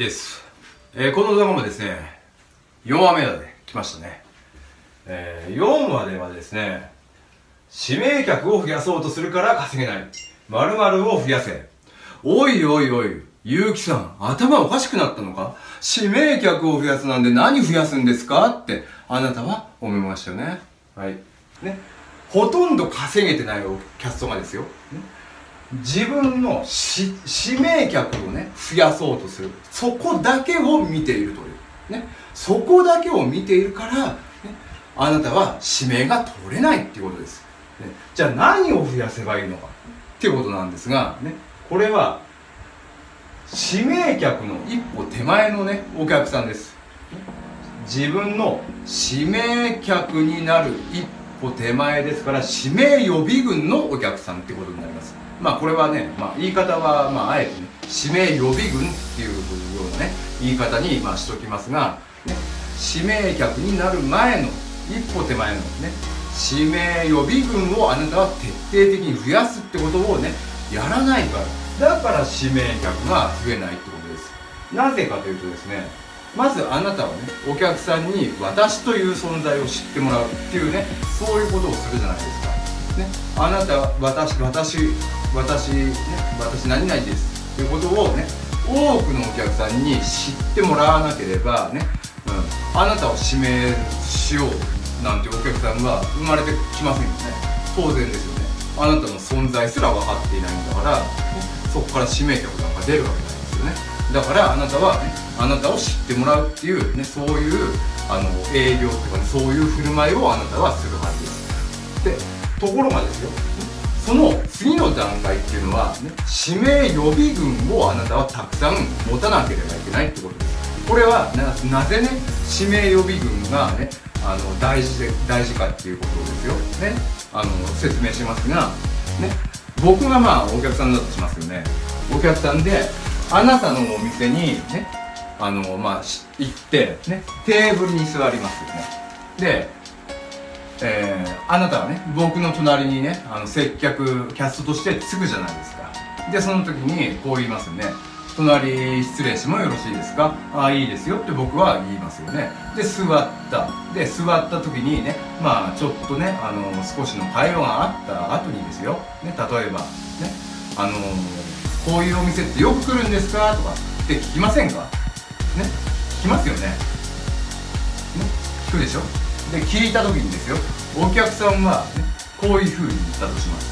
です。この動画もですね、4話目まで来ましたね。4話ではですね、指名客を増やそうとするから稼げない。〇〇を増やせ。おいおいおい、ゆうきさん、頭おかしくなったのか？指名客を増やすなんで何増やすんですかって、あなたは思いましたよね。はい。ね。ほとんど稼げてないキャストがですよ。ね、自分の指名客をね、増やそうとする。そこだけを見ているという。ね。そこだけを見ているから、ね、あなたは指名が取れないっていうことです。ね、じゃあ何を増やせばいいのかっていうことなんですが、ね、これは、指名客の一歩手前のね、お客さんです。自分の指名客になる一歩手前ですから、指名予備軍のお客さんってことになります。まあこれはね、言い方はあえてね、指名予備軍っていうようなね、言い方にしときますが、ね、指名客になる前の一歩手前のね、指名予備軍をあなたは徹底的に増やすってことをね、やらないから。だから指名客が増えないってことです。なぜかというとですね、まずあなたはね、お客さんに私という存在を知ってもらうっていうね、そういうことをするじゃないですか。ね、あなたは私何々ですっていうことをね、多くのお客さんに知ってもらわなければね、あなたを指名しようなんてお客さんは生まれてきませんよね。当然ですよね。あなたの存在すら分かっていないんだから、ね、そこから指名客なんか出るわけないですよね。だからあなたは、ね、あなたを知ってもらうっていう、ね、そういう営業とか、ね、そういう振る舞いをあなたはするはずです。でところがですよ、その次の段階っていうのは、ね、指名予備軍をあなたはたくさん持たなければいけないってことです。これはなぜね、指名予備軍がね、大事かっていうことですよ。ね、説明しますが、ね、僕がお客さんだとしますよね。お客さんで、あなたのお店にね、行って、ね、テーブルに座りますよね。で、あなたはね、僕の隣にね、接客、キャストとしてつくじゃないですか。で、その時にこう言いますよね。隣失礼してもよろしいですか？ああ、いいですよって僕は言いますよね。で、座った。で、座った時にね、ちょっとね、少しの会話があった後にですよ。ね、例えば、ね、こういうお店ってよく来るんですかとかって聞きませんか？ね、聞きますよね。ね、聞くでしょ？で、聞いた時にですよ、お客さんは、ね、こういう風に言ったとします。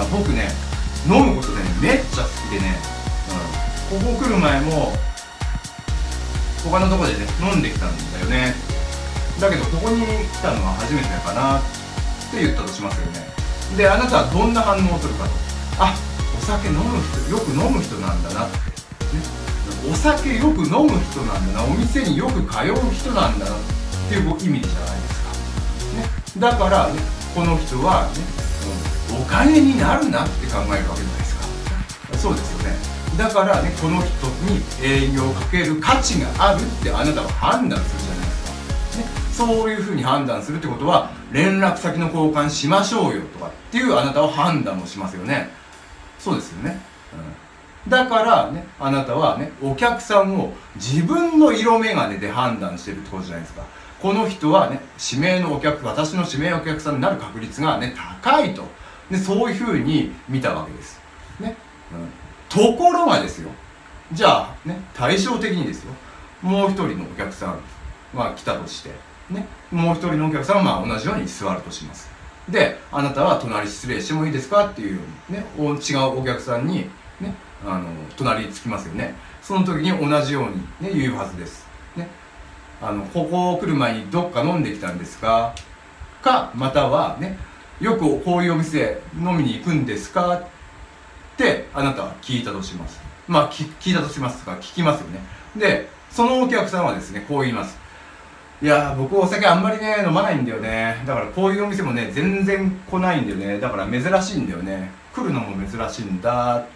僕ね、飲むことね、めっちゃ好きでね、ここ来る前も他のとこでね、飲んできたんだよね。だけどここに来たのは初めてかなって言ったとしますよね。で、あなたはどんな反応をするかと。あ、お酒飲む人、よく飲む人なんだなって、ね、お酒よく飲む人なんだな、お店によく通う人なんだなっていう意味じゃないですか、ね、だからね、この人はね、お金になるなって考えるわけじゃないですか。そうですよね。だからね、この人に営業をかける価値があるってあなたは判断するじゃないですか、ね、そういうふうに判断するってことは、連絡先の交換しましょうよとかっていうあなたは判断をしますよね。そうですよね、だからね、あなたはね、お客さんを自分の色眼鏡で判断してるってことじゃないですか。この人はね、私の指名お客さんになる確率がね、高いと。で、そういうふうに見たわけです。ね。ところがですよ。じゃあ、ね、対照的にですよ。もう一人のお客さんが来たとして、ね、もう一人のお客さんは同じように座るとします。で、あなたは隣失礼してもいいですかっていうように、ね、違うお客さんに、ね、隣につきますよね。その時に同じように、ね、言うはずです。ね、ここ来る前にどっか飲んできたんですか？またはね、よくこういうお店飲みに行くんですかってあなたは聞いたとします。聞いたとしますが、聞きますよね。で、そのお客さんはですね、こう言います。いやー、僕お酒あんまりね、飲まないんだよね。だからこういうお店もね、全然来ないんだよね。だから珍しいんだよね。来るのも珍しいんだって。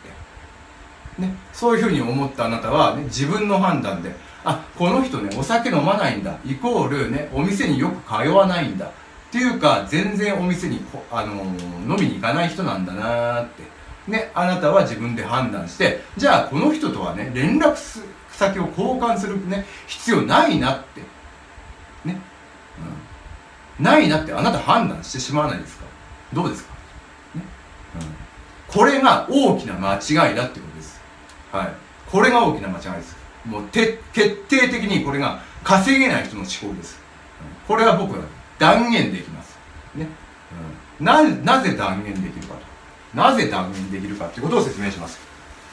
ね、そういうふうに思ったあなたは、ね、自分の判断で、あ、この人ね、お酒飲まないんだ。イコールね、お店によく通わないんだ。っていうか、全然お店に、飲みに行かない人なんだなーって。ね、あなたは自分で判断して、じゃあこの人とはね、連絡先を交換するね、必要ないなって。ね。ないなってあなた判断してしまわないですか？どうですか？ね。これが大きな間違いだってことです。はい。これが大きな間違いです。もう決定的にこれが稼げない人の思考です。これは僕は断言できます。ね。なぜ断言できるかと。なぜ断言できるかということを説明します。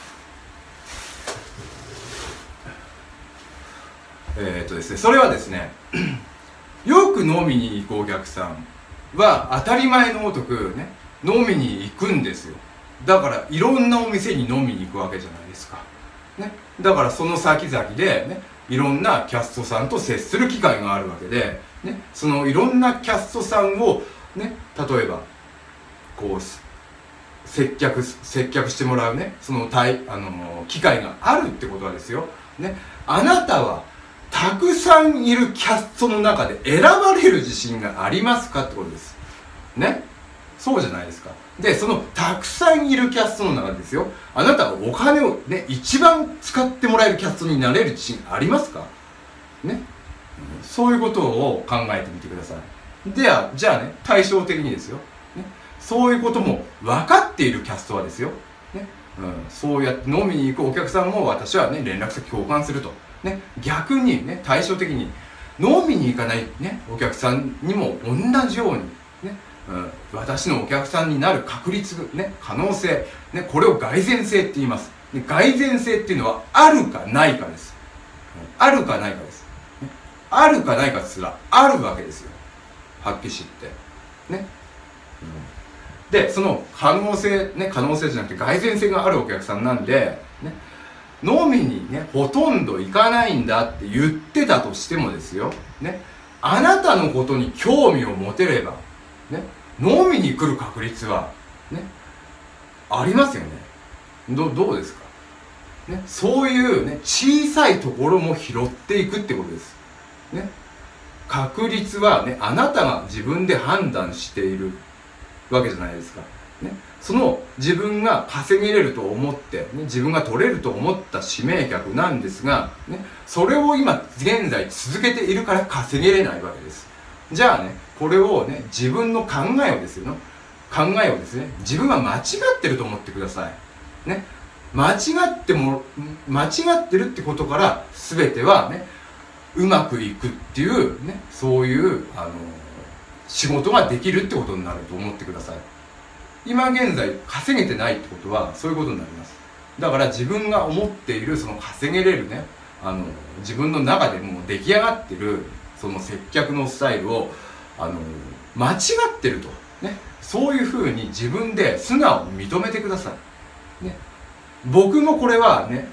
ですね、それはですね、よく飲みに行くお客さんは当たり前のごとくね、飲みに行くんですよ。だからいろんなお店に飲みに行くわけじゃないですか。ね。だからその先々でね、いろんなキャストさんと接する機会があるわけで、ね、そのいろんなキャストさんをね、例えばこう接客してもらうね、その機会があるってことはですよ、ね、あなたはたくさんいるキャストの中で選ばれる自信がありますかってことですね。そうじゃないですか。で、そのたくさんいるキャストの中でですよ、あなたはお金をね、一番使ってもらえるキャストになれる自信ありますかね。そういうことを考えてみてください。じゃあね、対照的にですよ、ね、そういうことも分かっているキャストはですよ、ね、そうやって飲みに行くお客さんも私はね、連絡先交換すると。ね、逆にね、対照的に飲みに行かないね、お客さんにも同じようにね、私のお客さんになる確率、ね、可能性、ね、これを蓋然性って言います。で、蓋然性っていうのはあるかないかです。あるかないかです。ね、あるかないかすらあるわけですよ。はっきり知って。ね。で、その可能性じゃなくて蓋然性があるお客さんなんで、ね、飲みにね、ほとんど行かないんだって言ってたとしてもですよ、ね、あなたのことに興味を持てれば、ね、飲みに来る確率は、ね、ありますよね。どうですか、ね、そういうね、小さいところも拾っていくってことです。ね、確率はね、あなたが自分で判断しているわけじゃないですか。ね、その自分が稼げれると思って、ね、自分が取れると思った指名客なんですが、ね、それを今現在続けているから稼げれないわけです。じゃあね、これをね、自分の考えをですね、自分は間違ってると思ってください。ね、間違ってるってことから全てはね、うまくいくっていうね、そういう仕事ができるってことになると思ってください。今現在稼げてないってことはそういうことになります。だから自分が思っているその稼げれるね、自分の中でもう出来上がってるその接客のスタイルを間違ってるとね、そういうふうに自分で素直に認めてください。ね、僕もこれはね、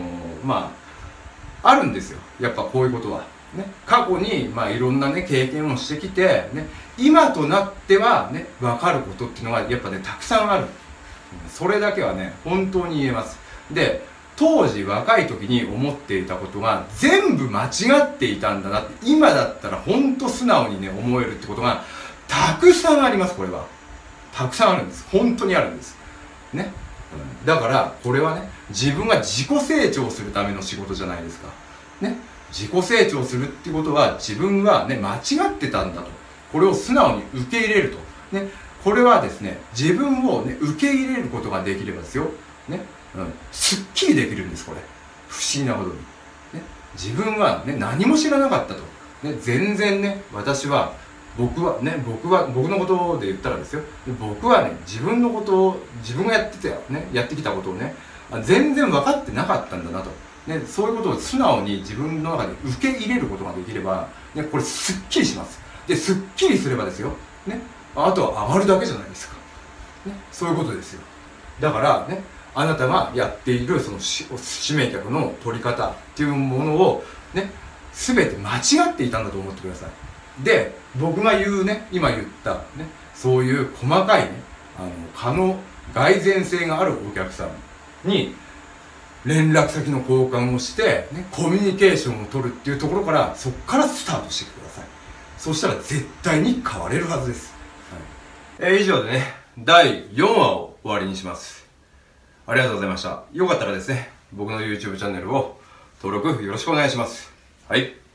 あるんですよ。やっぱこういうことは。ね、過去にいろんなね、経験をしてきて、ね、今となってはね、分かることっていうのがやっぱね、たくさんある。それだけはね、本当に言えます。で、当時若い時に思っていたことが全部間違っていたんだなって、今だったら本当素直にね、思えるってことがたくさんあります。これはたくさんあるんです。本当にあるんですね。だからこれはね、自分が自己成長するための仕事じゃないですかね。自己成長するっていうことは、自分はね、間違ってたんだと、これを素直に受け入れるとね、これはですね、自分をね、受け入れることができればですよね、すっきりできるんです。これ不思議なことにね、自分はね、何も知らなかったとね、全然ね、僕のことで言ったらですよ、僕はね、自分がやってきたことをね、全然分かってなかったんだなとね、そういうことを素直に自分の中で受け入れることができれば、ね、これすっきりします。で、すっきりすればですよ、ね、あとは上がるだけじゃないですか、ね、そういうことですよ。だからね、あなたがやっているその指名客の取り方っていうものをね、全て間違っていたんだと思ってください。で、僕が今言ったね、そういう細かいね、蓋然性があるお客さんに連絡先の交換をして、ね、コミュニケーションを取るっていうところから、そこからスタートしてください。そしたら絶対に変われるはずです。はい、以上でね、第4話を終わりにします。ありがとうございました。よかったらですね、僕の YouTube チャンネルを登録よろしくお願いします。はい。